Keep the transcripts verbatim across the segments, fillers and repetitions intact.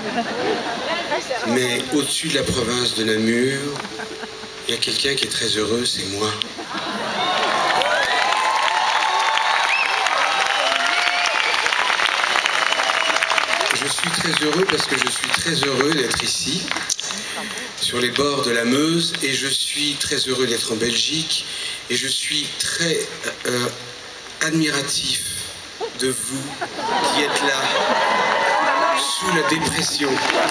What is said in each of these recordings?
Mais au-dessus de la province de Namur, il y a quelqu'un qui est très heureux, c'est moi. Je suis très heureux parce que je suis très heureux d'être ici, sur les bords de la Meuse, et je suis très heureux d'être en Belgique, et je suis très euh, admiratif de vous qui êtes là, sous la dépression.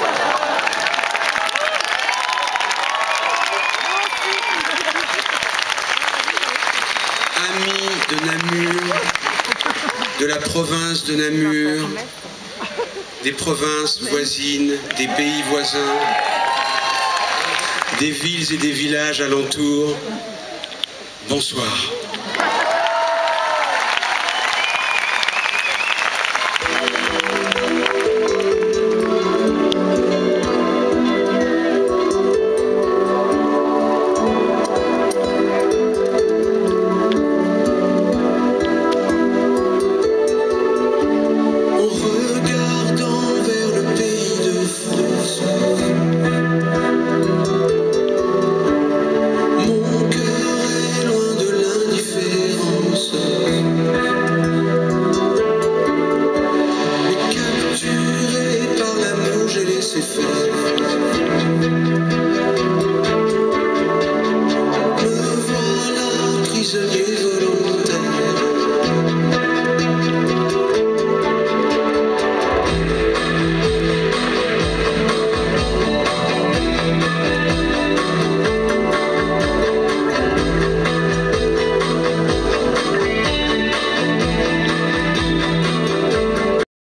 Amis de Namur, de la province de Namur, des provinces voisines, des pays voisins, des villes et des villages alentours, bonsoir.